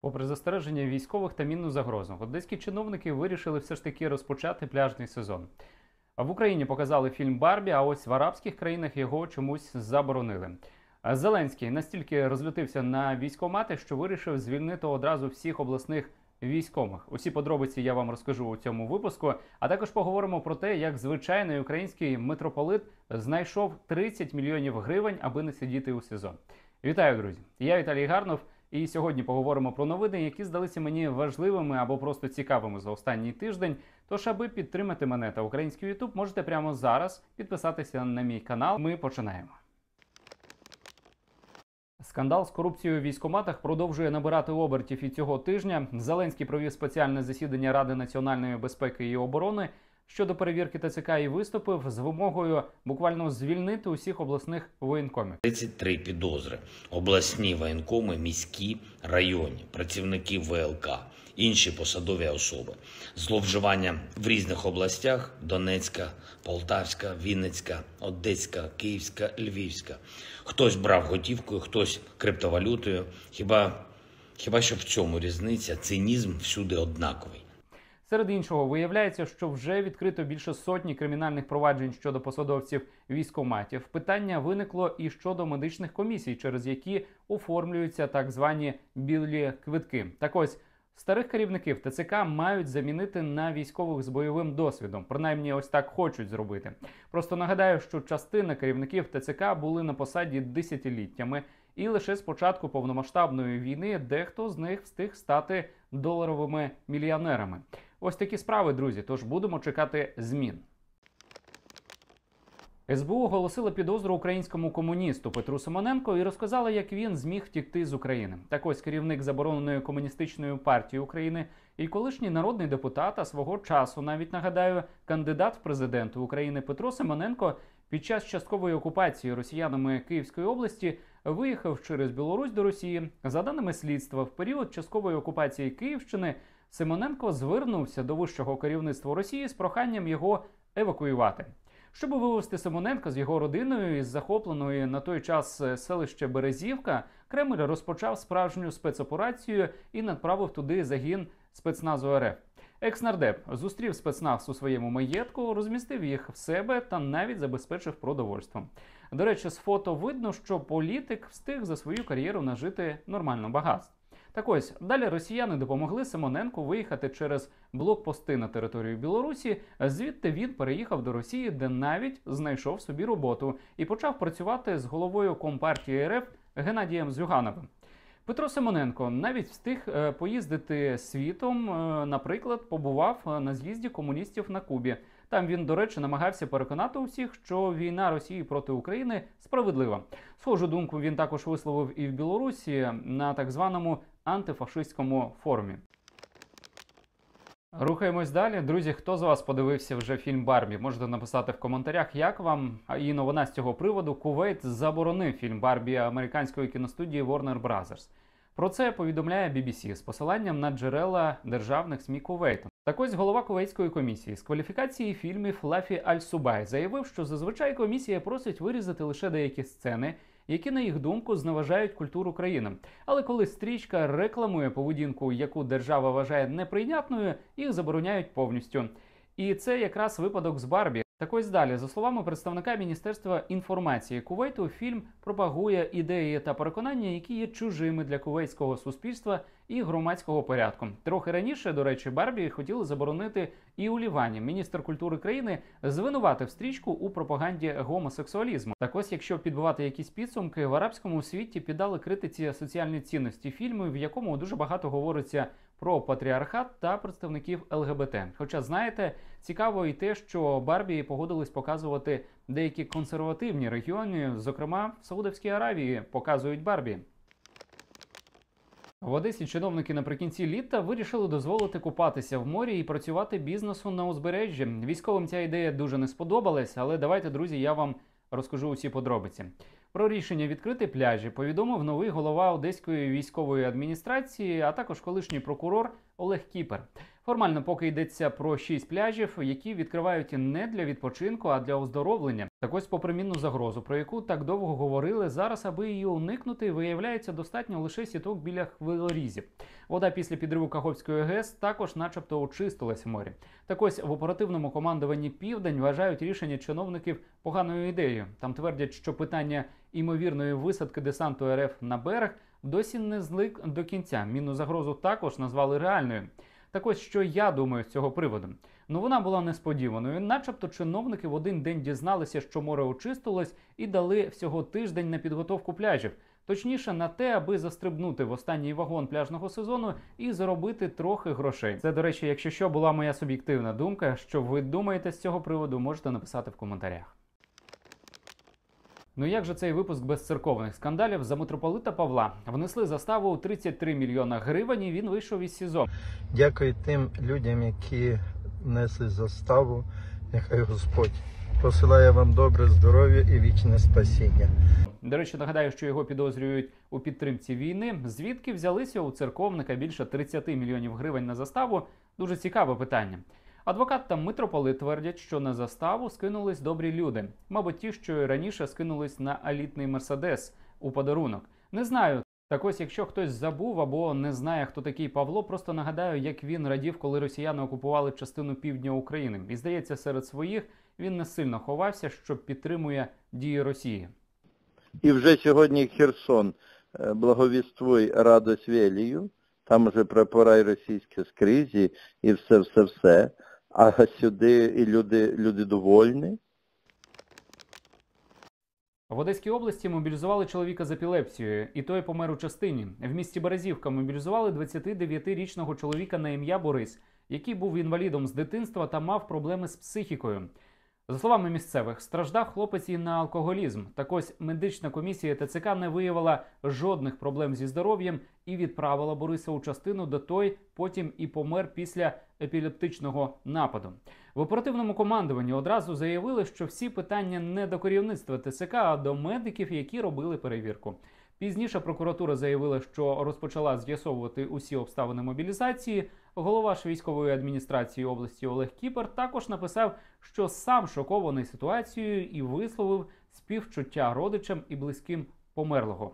Попри застереження військових та мінну загрозу, одеські чиновники вирішили все ж таки розпочати пляжний сезон. А в Україні показали фільм Барбі, а ось в арабських країнах його чомусь заборонили. Зеленський настільки розлютився на військкомати, що вирішив звільнити одразу всіх обласних військових. Усі подробиці я вам розкажу у цьому випуску, а також поговоримо про те, як звичайний український митрополит знайшов 30 мільйонів гривень, аби не сидіти у СІЗО. Вітаю, друзі! Я Віталій Гарнов, і сьогодні поговоримо про новини, які здалися мені важливими або просто цікавими за останній тиждень. Тож, аби підтримати мене та український YouTube, можете прямо зараз підписатися на мій канал. Ми починаємо. Скандал з корупцією в військкоматах продовжує набирати обертів і цього тижня. Зеленський провів спеціальне засідання Ради національної безпеки і оборони щодо перевірки ТЦК і виступив з вимогою буквально звільнити усіх обласних воєнкомів. 33 підозри. Обласні воєнкоми, міські, районні, працівники ВЛК, інші посадові особи. Зловживання в різних областях – Донецька, Полтавська, Вінницька, Одеська, Київська, Львівська. Хтось брав готівкою, хтось криптовалютою. Хіба що в цьому різниця? Цинізм всюди однаковий. Серед іншого, виявляється, що вже відкрито більше сотні кримінальних проваджень щодо посадовців військкоматів. Питання виникло і щодо медичних комісій, через які оформлюються так звані білі квитки. Так ось, старих керівників ТЦК мають замінити на військових з бойовим досвідом. Принаймні, ось так хочуть зробити. Просто нагадаю, що частина керівників ТЦК були на посаді десятиліттями, і лише з початку повномасштабної війни дехто з них встиг стати доларовими мільйонерами. Ось такі справи, друзі, тож будемо чекати змін. СБУ оголосила підозру українському комуністу Петру Симоненку і розказала, як він зміг втікти з України. Так ось керівник забороненої комуністичної партії України і колишній народний депутат, а свого часу, навіть нагадаю, кандидат в президенти України Петро Симоненко під час часткової окупації росіянами Київської області виїхав через Білорусь до Росії. За даними слідства, в період часткової окупації Київщини Симоненко звернувся до вищого керівництва Росії з проханням його евакуювати. Щоб вивезти Симоненка з його родиною із захопленої на той час селища Березівка, Кремль розпочав справжню спецоперацію і направив туди загін спецназу РФ. Екснардеп зустрів спецназ у своєму маєтку, розмістив їх в себе та навіть забезпечив продовольством. До речі, з фото видно, що політик встиг за свою кар'єру нажити нормально багатств. Так ось, далі росіяни допомогли Симоненку виїхати через блокпости на територію Білорусі, звідти він переїхав до Росії, де навіть знайшов собі роботу і почав працювати з головою Компартії РФ Геннадієм Зюгановим. Петро Симоненко навіть встиг поїздити світом, наприклад, побував на з'їзді комуністів на Кубі. Там він, до речі, намагався переконати усіх, що війна Росії проти України справедлива. Схожу думку він також висловив і в Білорусі на так званому антифашистському форумі. Рухаємось далі. Друзі, хто з вас подивився вже фільм «Барбі»? Можете написати в коментарях, як вам. І новина з цього приводу: Кувейт заборонив фільм «Барбі» американської кіностудії Warner Brothers. Про це повідомляє BBC з посиланням на джерела державних СМІ Кувейту. Так ось голова Кувейтської комісії з кваліфікації фільмів Лафі Аль-Субай заявив, що зазвичай комісія просить вирізати лише деякі сцени, які, на їх думку, зневажають культуру країни. Але коли стрічка рекламує поведінку, яку держава вважає неприйнятною, їх забороняють повністю. І це якраз випадок з «Барбі». Так ось далі, за словами представника Міністерства інформації Кувейту, фільм пропагує ідеї та переконання, які є чужими для кувейтського суспільства і громадського порядку. Трохи раніше, до речі, «Барбі» хотіли заборонити і у Лівані. Міністр культури країни звинуватив стрічку у пропаганді гомосексуалізму. Так ось, якщо підбивати якісь підсумки, в арабському світі піддали критиці соціальні цінності фільму, в якому дуже багато говориться про патріархат та представників ЛГБТ. Хоча, знаєте, цікаво і те, що «Барбі» погодились показувати деякі консервативні регіони, зокрема в Саудовській Аравії показують «Барбі». В Одесі чиновники наприкінці літа вирішили дозволити купатися в морі і працювати бізнесу на узбережжі. Військовим ця ідея дуже не сподобалась, але давайте, друзі, я вам розкажу усі подробиці. Про рішення відкрити пляжі повідомив новий голова Одеської військової адміністрації, а також колишній прокурор Олег Кіпер. Формально поки йдеться про 6 пляжів, які відкривають не для відпочинку, а для оздоровлення. Так ось, попри мінну загрозу, про яку так довго говорили, зараз, аби її уникнути, виявляється достатньо лише сіток біля хвилорізів. Вода після підриву Каховської ГЕС також начебто очистилась в морі. Так ось, в оперативному командуванні «Південь» вважають рішення чиновників поганою ідеєю. Там твердять, що питання імовірної висадки десанту РФ на берег досі не зник до кінця. Мінну загрозу також назвали реальною. Так ось, що я думаю з цього приводу? Ну, вона була несподіваною. Начебто чиновники в один день дізналися, що море очистилось, і дали всього тиждень на підготовку пляжів. Точніше, на те, аби застрибнути в останній вагон пляжного сезону і заробити трохи грошей. Це, до речі, якщо що, була моя суб'єктивна думка. Що ви думаєте з цього приводу, можете написати в коментарях. Ну як же цей випуск без церковних скандалів? За митрополита Павла внесли заставу у 33 мільйона гривень, і він вийшов із СІЗО. Дякую тим людям, які внесли заставу. Нехай Господь посилає вам добре здоров'я і вічне спасіння. До речі, нагадаю, що його підозрюють у підтримці війни. Звідки взялися у церковника більше 30 мільйонів гривень на заставу? Дуже цікаве питання. Адвокат та митрополит твердять, що на заставу скинулись добрі люди. Мабуть, ті, що і раніше скинулись на елітний Мерседес у подарунок. Не знаю. Так ось, якщо хтось забув або не знає, хто такий Павло, просто нагадаю, як він радів, коли росіяни окупували частину півдня України. І, здається, серед своїх він не сильно ховався, що підтримує дії Росії. І вже сьогодні Херсон благовіствуй радость велію, там вже прапора російські скрізь і все. А сюди і люди довольні. В Одеській області мобілізували чоловіка з епілепсією, і той помер у частині. В місті Березівка мобілізували 29-річного чоловіка на ім'я Борис, який був інвалідом з дитинства та мав проблеми з психікою. За словами місцевих, страждав хлопець і на алкоголізм. Так ось медична комісія ТЦК не виявила жодних проблем зі здоров'ям і відправила Бориса у частину, де той потім і помер після епілептичного нападу. В оперативному командуванні одразу заявили, що всі питання не до керівництва ТЦК, а до медиків, які робили перевірку. Пізніше прокуратура заявила, що розпочала з'ясовувати усі обставини мобілізації. Голова ж військової адміністрації області Олег Кіпер також написав, що сам шокований ситуацією і висловив співчуття родичам і близьким померлого.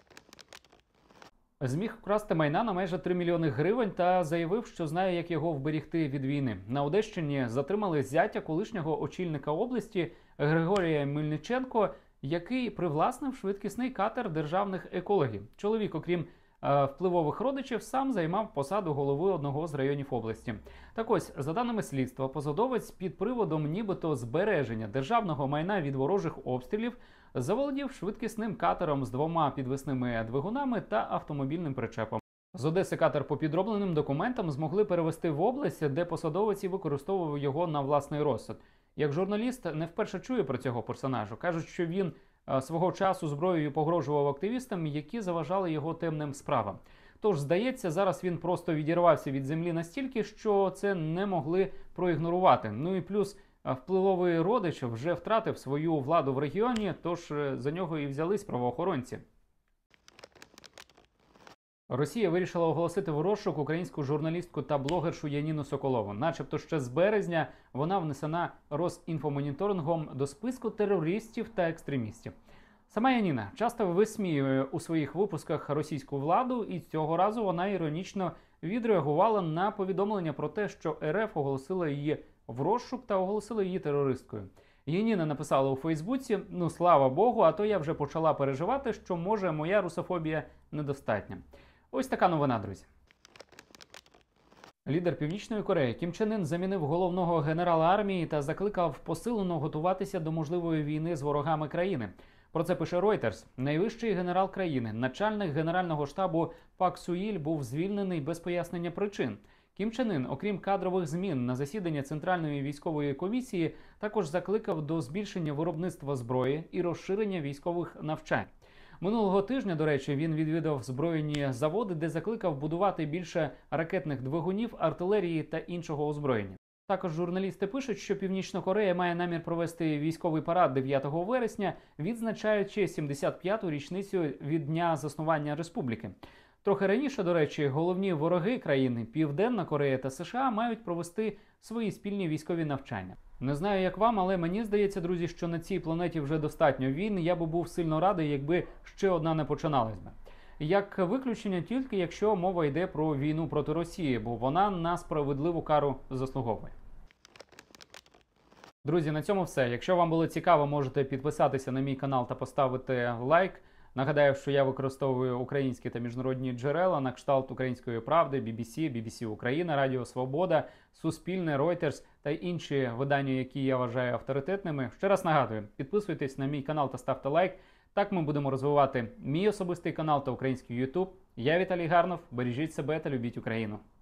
Зміг вкрасти майна на майже 3 мільйони гривень та заявив, що знає, як його вберегти від війни. На Одещині затримали зятя колишнього очільника області Григорія Мельниченко, який привласнив швидкісний катер державних екологів. Чоловік, окрім впливових родичів, сам займав посаду голови одного з районів області. Так ось, за даними слідства, посадовець під приводом нібито збереження державного майна від ворожих обстрілів заволодів швидкісним катером з 2 підвісними двигунами та автомобільним причепом. З Одеси катер по підробленим документам змогли перевести в область, де посадовець і використовував його на власний розсуд. Як журналіст не вперше чую про цього персонажа. Кажуть, що він свого часу зброєю погрожував активістам, які заважали його темним справам. Тож, здається, зараз він просто відірвався від землі настільки, що це не могли проігнорувати. Ну і плюс впливовий родич вже втратив свою владу в регіоні, тож за нього і взялись правоохоронці. Росія вирішила оголосити в розшук українську журналістку та блогершу Яніну Соколову. Начебто ще з березня вона внесена Росінфомоніторингом до списку терористів та екстремістів. Сама Яніна часто висміює у своїх випусках російську владу, і цього разу вона іронічно відреагувала на повідомлення про те, що РФ оголосила її в розшук та оголосила її терористкою. Яніна написала у Фейсбуці: «Ну, слава Богу, а то я вже почала переживати, що, може, моя русофобія недостатня». Ось така новина, друзі. Лідер Північної Кореї Кім Чен Ін замінив головного генерала армії та закликав посилено готуватися до можливої війни з ворогами країни. Про це пише Reuters. Найвищий генерал країни, начальник Генерального штабу Пак Суїль, був звільнений без пояснення причин. Кім Чен Ін, окрім кадрових змін на засідання Центральної військової комісії, також закликав до збільшення виробництва зброї і розширення військових навчань. Минулого тижня, до речі, він відвідав збройні заводи, де закликав будувати більше ракетних двигунів, артилерії та іншого озброєння. Також журналісти пишуть, що Північна Корея має намір провести військовий парад 9 вересня, відзначаючи 75-ту річницю від дня заснування республіки. Трохи раніше, до речі, головні вороги країни Південна Корея та США мають провести свої спільні військові навчання. Не знаю, як вам, але мені здається, друзі, що на цій планеті вже достатньо війн. Я би був сильно радий, якби ще одна не починалась би. Як виключення тільки, якщо мова йде про війну проти Росії, бо вона на справедливу кару заслуговує. Друзі, на цьому все. Якщо вам було цікаво, можете підписатися на мій канал та поставити лайк. Нагадаю, що я використовую українські та міжнародні джерела на кшталт Української правди, BBC, BBC Україна, Радіо Свобода, Суспільне, Reuters та інші видання, які я вважаю авторитетними. Ще раз нагадую, підписуйтесь на мій канал та ставте лайк. Так ми будемо розвивати мій особистий канал та український YouTube. Я Віталій Гарнов. Бережіть себе та любіть Україну.